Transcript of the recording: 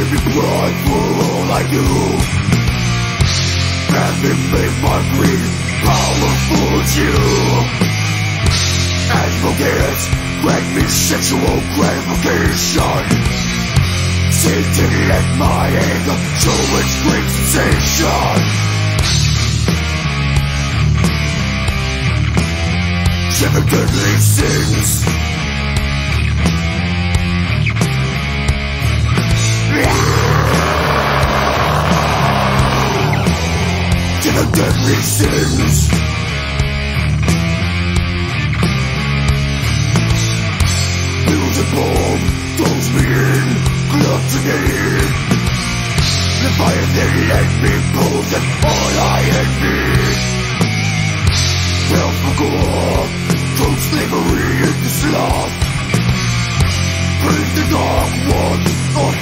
be blood for all I do. Having made my greed powerful as you. Advocate, grant me sexual gratification. Satan, let my anger show its great sensation. Seven deadly sins. Seven deadly sins. Build a bomb, throws me in, gluttony. The fire that let me possess all I had need. Self-gore, throw slavery into sloth. Bring the dark one of